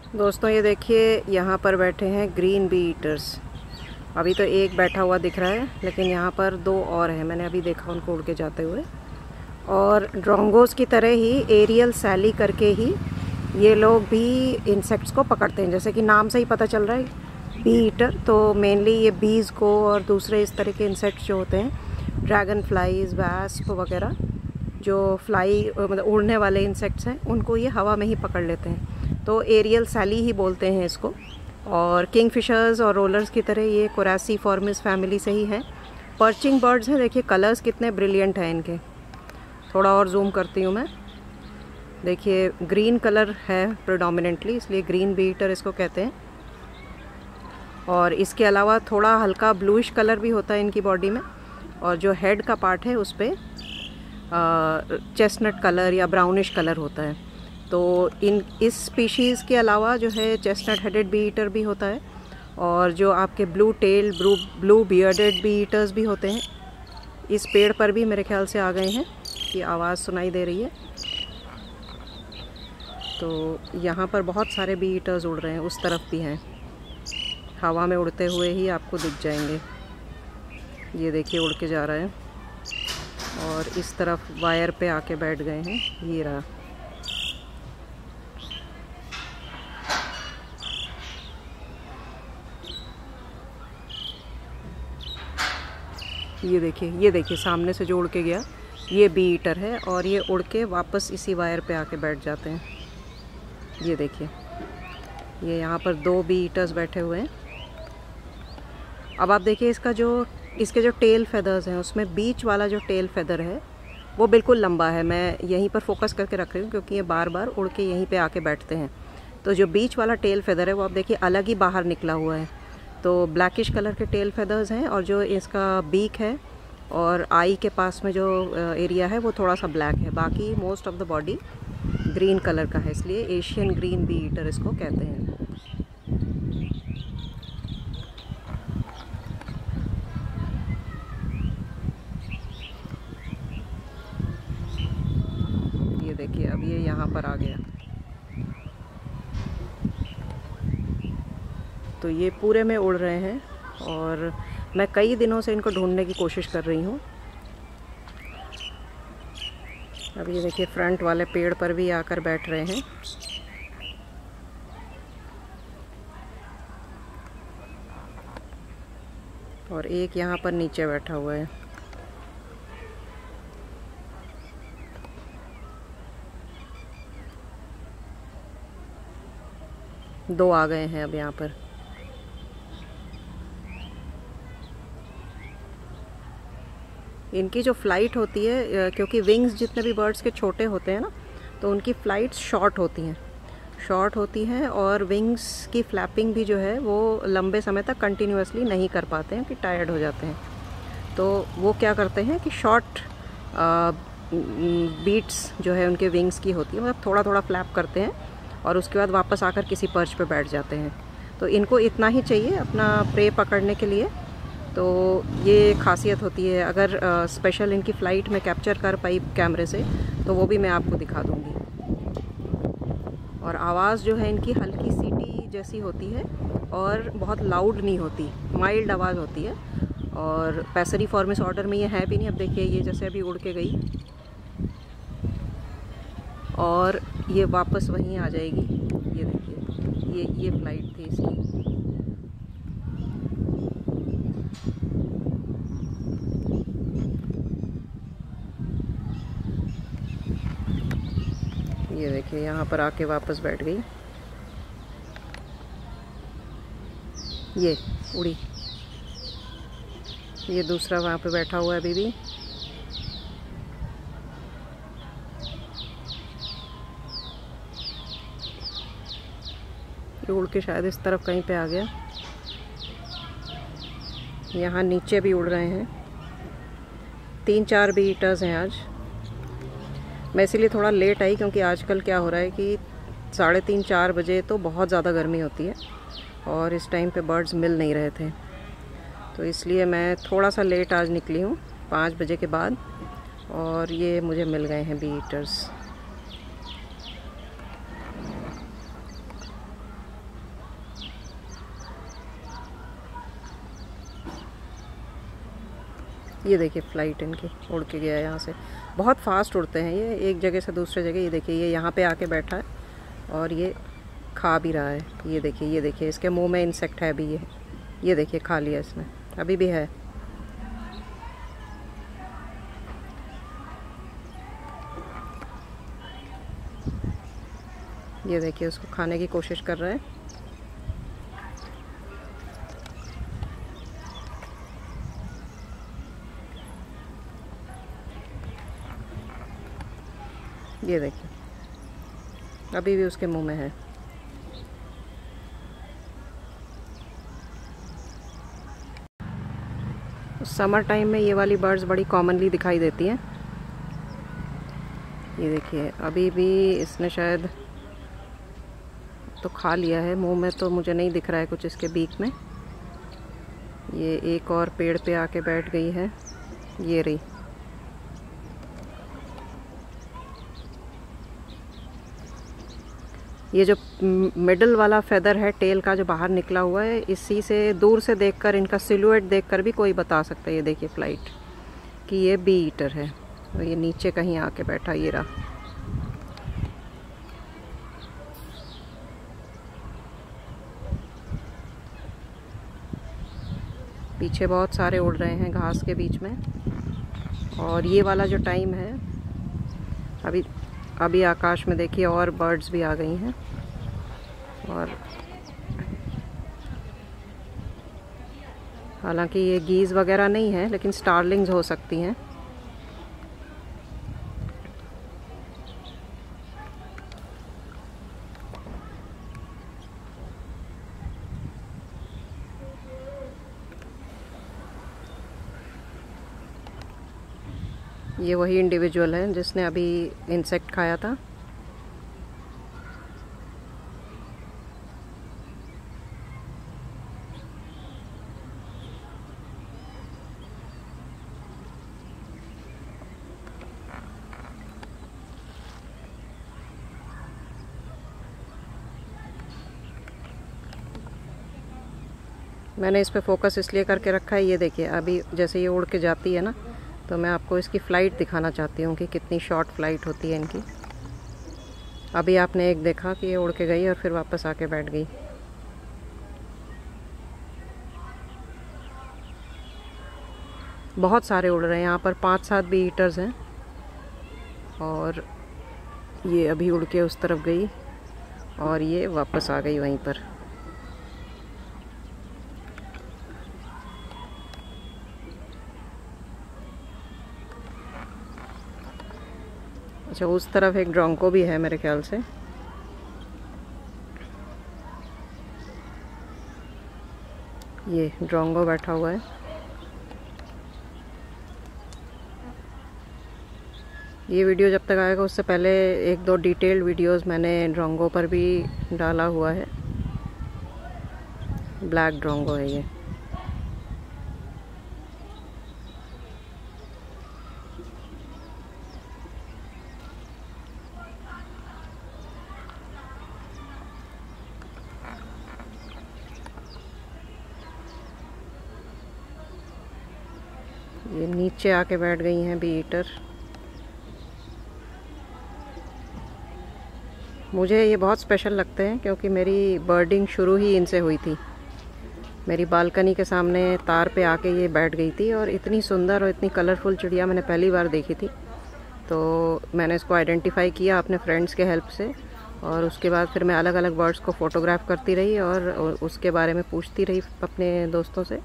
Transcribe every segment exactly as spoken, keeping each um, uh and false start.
दोस्तों ये देखिए, यहाँ पर बैठे हैं ग्रीन बी ईटर्स। अभी तो एक बैठा हुआ दिख रहा है, लेकिन यहाँ पर दो और हैं। मैंने अभी देखा उनको उड़ के जाते हुए। और ड्रोंगोस की तरह ही एरियल सैली करके ही ये लोग भी इंसेक्ट्स को पकड़ते हैं। जैसे कि नाम से ही पता चल रहा है बी ईटर, तो मेनली ये बीज को और दूसरे इस तरह के इंसेक्ट्स जो होते हैं, ड्रैगन फ्लाइज, वैस्प वगैरह, जो फ्लाई मतलब उड़ने वाले इंसेक्ट्स हैं, उनको ये हवा में ही पकड़ लेते हैं। तो एरियल सैली ही बोलते हैं इसको। और किंगफिशर्स और रोलर्स की तरह ये कोरासीफॉर्मिस फैमिली से ही हैं। पर्चिंग बर्ड्स हैं। देखिए कलर्स कितने ब्रिलियंट हैं इनके। थोड़ा और जूम करती हूँ मैं। देखिए ग्रीन कलर है प्रेडोमिनेंटली, इसलिए ग्रीन बी ईटर इसको कहते हैं। और इसके अलावा थोड़ा हल्का ब्लूइश कलर भी होता है इनकी बॉडी में। और जो हेड का पार्ट है उस पर चेस्टनट कलर या ब्राउनिश कलर होता है। तो इन इस स्पीशीज़ के अलावा जो है चेस्टनट हेडेड बी ईटर भी होता है, और जो आपके blue tail blue blue bearded bee eaters भी होते हैं। इस पेड़ पर भी मेरे ख्याल से आ गए हैं कि आवाज़ सुनाई दे रही है। तो यहाँ पर बहुत सारे बी ईटर्स उड़ रहे हैं, उस तरफ भी हैं। हवा में उड़ते हुए ही आपको दिख जाएंगे। ये देखिए उड़ के जा रहा है, और इस तरफ वायर पे आके बैठ गए हैं। ये रहा। ये देखिए ये देखिए सामने से जो उड़ के गया, ये बी ईटर है, और ये उड़ के वापस इसी वायर पे आके बैठ जाते हैं। ये देखिए, ये यहाँ पर दो बी ईटर्स बैठे हुए हैं। अब आप देखिए इसका जो इसके जो टेल फेदर्स हैं, उसमें बीच वाला जो टेल फेदर है वो बिल्कुल लंबा है। मैं यहीं पर फोकस करके रख रही हूँ क्योंकि ये बार बार उड़ के यहीं पे आके बैठते हैं। तो जो बीच वाला टेल फेदर है वो आप देखिए अलग ही बाहर निकला हुआ है। तो ब्लैकिश कलर के टेल फेदर्स हैं, और जो इसका बीक है और आई के पास में जो एरिया है वो थोड़ा सा ब्लैक है। बाकी most of the body green colour का है, इसलिए एशियन ग्रीन बी ईटर इसको कहते हैं। ये देखिए अब ये यहाँ पर आ गया। तो ये पूरे में उड़ रहे हैं, और मैं कई दिनों से इनको ढूंढने की कोशिश कर रही हूँ। अब ये देखिए फ्रंट वाले पेड़ पर भी आकर बैठ रहे हैं। और एक यहाँ पर नीचे बैठा हुआ है। दो आ गए हैं अब यहाँ पर। इनकी जो फ़्लाइट होती है, क्योंकि विंग्स जितने भी बर्ड्स के छोटे होते हैं ना, तो उनकी फ़्लाइट्स शॉर्ट होती हैं शॉर्ट होती हैं और विंग्स की फ्लैपिंग भी जो है वो लंबे समय तक कंटिन्यूसली नहीं कर पाते हैं, कि टायर्ड हो जाते हैं। तो वो क्या करते हैं कि शॉर्ट बीट्स जो है उनके विंग्स की होती है, मतलब थोड़ा थोड़ा फ्लैप करते हैं, और उसके बाद वापस आकर किसी पर्च पे बैठ जाते हैं। तो इनको इतना ही चाहिए अपना प्रे पकड़ने के लिए। तो ये खासियत होती है। अगर स्पेशल इनकी फ़्लाइट में कैप्चर कर पाई कैमरे से, तो वो भी मैं आपको दिखा दूँगी। और आवाज़ जो है इनकी हल्की सीटी जैसी होती है, और बहुत लाउड नहीं होती, माइल्ड आवाज़ होती है। और पैसेरिफॉर्मिस ऑर्डर में ये है भी नहीं। अब देखिए ये जैसे अभी उड़ के गई, और ये वापस वहीं आ जाएगी। ये देखिए ये ये फ़्लाइट थी इसकी। ये देखिए यहाँ पर आके वापस बैठ गई। ये उड़ी। ये दूसरा वहाँ पे बैठा हुआ है अभी भी। ये उड़ के शायद इस तरफ कहीं पे आ गया। यहाँ नीचे भी उड़ रहे हैं। तीन चार बी ईटर्स हैं आज। मैं इसीलिए थोड़ा लेट आई, क्योंकि आजकल क्या हो रहा है कि साढ़े तीन चार बजे तो बहुत ज़्यादा गर्मी होती है, और इस टाइम पे बर्ड्स मिल नहीं रहे थे। तो इसलिए मैं थोड़ा सा लेट आज निकली हूँ, पाँच बजे के बाद। और ये मुझे मिल गए हैं बी ईटर्स। ये देखिए फ्लाइट इनकी उड़ के गया यहाँ से। बहुत फास्ट उड़ते हैं ये, एक जगह से दूसरे जगह। ये देखिए ये यहाँ पे आके बैठा है और ये खा भी रहा है। ये देखिए ये देखिए इसके मुंह में इंसेक्ट है अभी। ये ये देखिए खा लिया इसने, अभी भी है। ये देखिए उसको खाने की कोशिश कर रहा है। ये देखिए अभी भी उसके मुंह में है। समर टाइम में ये वाली बर्ड्स बड़ी कॉमनली दिखाई देती हैं। ये देखिए अभी भी इसने शायद तो खा लिया है, मुंह में तो मुझे नहीं दिख रहा है कुछ इसके बीक में। ये एक और पेड़ पे आके बैठ गई है, ये रही। ये जो मिडल वाला फेदर है टेल का जो बाहर निकला हुआ है, इसी से दूर से देखकर इनका सिलुएट देखकर भी कोई बता सकता है, ये देखिए फ्लाइट, कि ये बी ईटर है। और ये नीचे कहीं आके बैठा, ये रहा। पीछे बहुत सारे उड़ रहे हैं घास के बीच में। और ये वाला जो टाइम है, अभी अभी आकाश में देखिए और बर्ड्स भी आ गई हैं। और हालांकि ये गीज वगैरह नहीं है, लेकिन स्टारलिंग्स हो सकती हैं। ये वही इंडिविजुअल है जिसने अभी इंसेक्ट खाया था। मैंने इस पे फोकस इसलिए करके रखा है, ये देखिए अभी जैसे ये उड़ के जाती है ना, तो मैं आपको इसकी फ़्लाइट दिखाना चाहती हूँ कि कितनी शॉर्ट फ्लाइट होती है इनकी। अभी आपने एक देखा कि ये उड़ के गई और फिर वापस आके बैठ गई। बहुत सारे उड़ रहे हैं यहाँ पर, पांच सात बी ईटर्स हैं। और ये अभी उड़ के उस तरफ गई और ये वापस आ गई वहीं पर। अच्छा, उस तरफ एक ड्रोंको भी है मेरे ख्याल से। ये ड्रोंगो बैठा हुआ है। ये वीडियो जब तक आएगा उससे पहले एक दो डिटेल्ड वीडियोस मैंने ड्रोंगो पर भी डाला हुआ है। ब्लैक ड्रोंगो है ये। ये नीचे आके बैठ गई हैं बी ईटर। मुझे ये बहुत स्पेशल लगते हैं क्योंकि मेरी बर्डिंग शुरू ही इनसे हुई थी। मेरी बालकनी के सामने तार पे आके ये बैठ गई थी और इतनी सुंदर और इतनी कलरफुल चिड़िया मैंने पहली बार देखी थी। तो मैंने इसको आइडेंटिफाई किया अपने फ्रेंड्स के हेल्प से, और उसके बाद फिर मैं अलग अलग बर्ड्स को फ़ोटोग्राफ करती रही और उसके बारे में पूछती रही अपने दोस्तों से।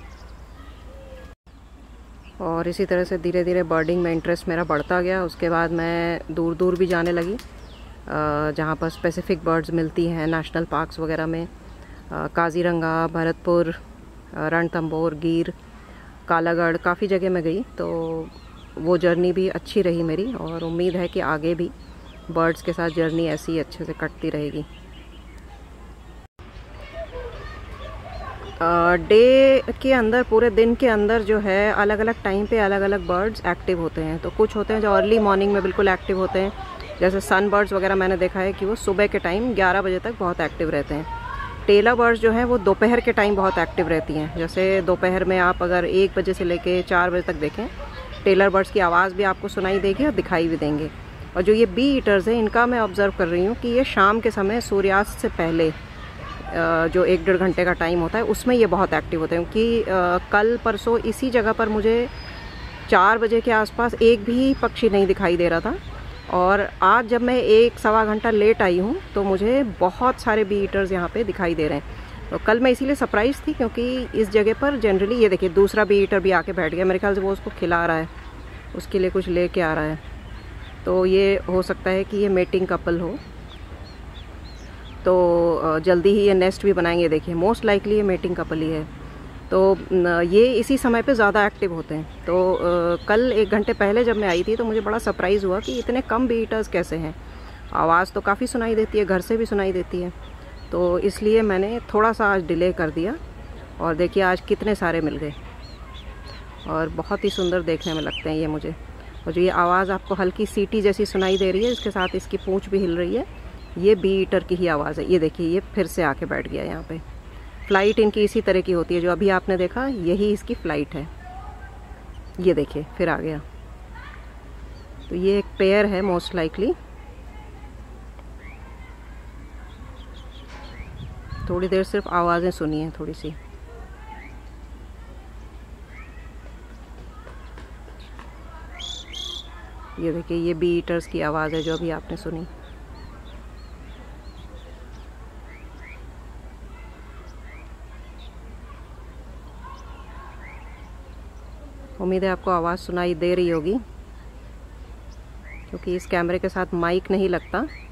और इसी तरह से धीरे धीरे बर्डिंग में इंटरेस्ट मेरा बढ़ता गया। उसके बाद मैं दूर दूर भी जाने लगी जहाँ पर स्पेसिफ़िक बर्ड्स मिलती हैं, नेशनल पार्क्स वगैरह में। काजीरंगा, भरतपुर, रणथंभौर, गिर, कालागढ़, काफ़ी जगह मैं गई। तो वो जर्नी भी अच्छी रही मेरी, और उम्मीद है कि आगे भी बर्ड्स के साथ जर्नी ऐसी ही अच्छे से कटती रहेगी। डे uh, के अंदर, पूरे दिन के अंदर जो है अलग अलग टाइम पे अलग अलग बर्ड्स एक्टिव होते हैं। तो कुछ होते हैं जो अर्ली मॉर्निंग में बिल्कुल एक्टिव होते हैं, जैसे सन बर्ड्स वगैरह मैंने देखा है कि वो सुबह के टाइम ग्यारह बजे तक बहुत एक्टिव रहते हैं। टेलर बर्ड्स जो हैं वो दोपहर के टाइम बहुत एक्टिव रहती हैं। जैसे दोपहर में आप अगर एक बजे से लेके चार बजे तक देखें, टेलर बर्ड्स की आवाज़ भी आपको सुनाई देगी और दिखाई भी देंगे। और जो ये बी ईटर्स हैं, इनका मैं ऑब्ज़र्व कर रही हूँ कि ये शाम के समय सूर्यास्त से पहले जो एक डेढ़ घंटे का टाइम होता है उसमें ये बहुत एक्टिव होते हैं। क्योंकि कल परसों इसी जगह पर मुझे चार बजे के आसपास एक भी पक्षी नहीं दिखाई दे रहा था, और आज जब मैं एक सवा घंटा लेट आई हूँ तो मुझे बहुत सारे बी ईटर्स यहाँ पे दिखाई दे रहे हैं। तो कल मैं इसीलिए सरप्राइज़ थी, क्योंकि इस जगह पर जनरली ये देखिए दूसरा बी ईटर भी आके बैठ गया। मेरे ख्याल से वो उसको खिला रहा है, उसके लिए कुछ लेके आ रहा है। तो ये हो सकता है कि ये मेटिंग कपल हो, तो जल्दी ही ये नेस्ट भी बनाएंगे। देखिए मोस्ट लाइकली ये मेटिंग कपल ही है। तो ये इसी समय पे ज़्यादा एक्टिव होते हैं। तो आ, कल एक घंटे पहले जब मैं आई थी तो मुझे बड़ा सरप्राइज़ हुआ कि इतने कम बी ईटर्स कैसे हैं। आवाज़ तो काफ़ी सुनाई देती है, घर से भी सुनाई देती है। तो इसलिए मैंने थोड़ा सा आज डिले कर दिया, और देखिए आज कितने सारे मिल गए, और बहुत ही सुंदर देखने में लगते हैं ये मुझे। और जो ये आवाज़ आपको हल्की सीटी जैसी सुनाई दे रही है, इसके साथ इसकी पूँछ भी हिल रही है, ये बी ईटर की ही आवाज़ है। ये देखिए ये फिर से आके बैठ गया यहाँ पे। फ़्लाइट इनकी इसी तरह की होती है, जो अभी आपने देखा यही इसकी फ़्लाइट है। ये देखिए फिर आ गया। तो ये एक पेयर है मोस्ट लाइकली। थोड़ी देर सिर्फ आवाज़ें सुनी हैं थोड़ी सी। ये देखिए ये बी ईटर्स की आवाज़ है जो अभी आपने सुनी। उम्मीद है आपको आवाज़ सुनाई दे रही होगी, क्योंकि इस कैमरे के साथ माइक नहीं लगता।